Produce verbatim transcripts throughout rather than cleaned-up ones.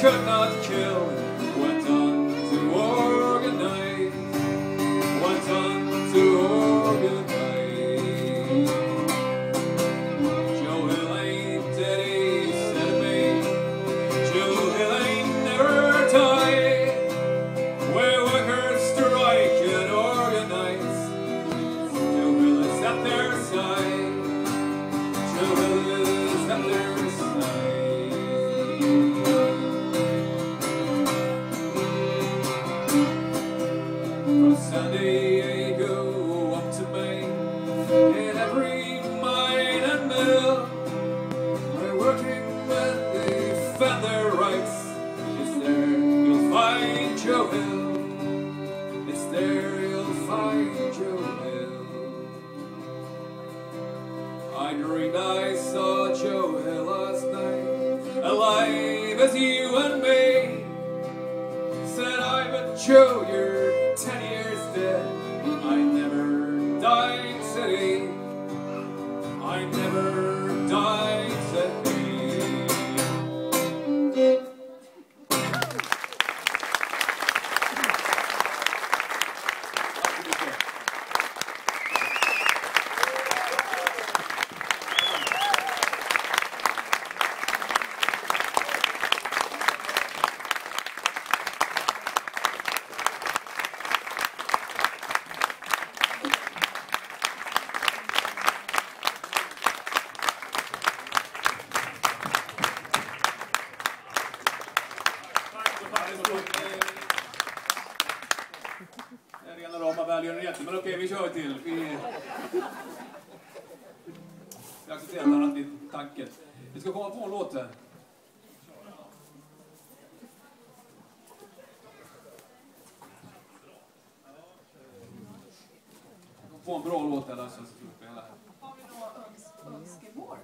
could not kill, went on to organize, went on to organize. Joe Hill ain't dead, he said to me, Joe Hill ain't never died. Where workers strike and organize, Joe Hill is at their side. Joe Hill is at their side. From San Diego up to Maine, in every mine and mill, we're working when they defend their rights. It's there you'll find Joe Hill. It's there you'll find Joe Hill. I dreamed I saw Joe Hill last night, alive as you and me. Said I, but Joe, you're ten years dead. I never died, said he. I never died, said he. Det är rena rama välgörenheten, men okej, vi kör till. Vi, vi accepterar att han har lite tanken. Vi ska komma på en låt här. Få en bra låt här, så ska vi spela här. Har vi några önskemål?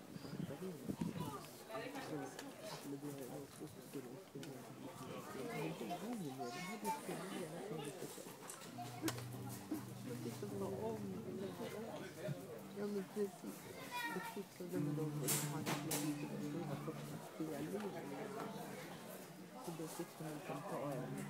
Ja, men precis. Det tipsade med dem som hade blivit det stora första spelningen. Så då fick de liksom ta en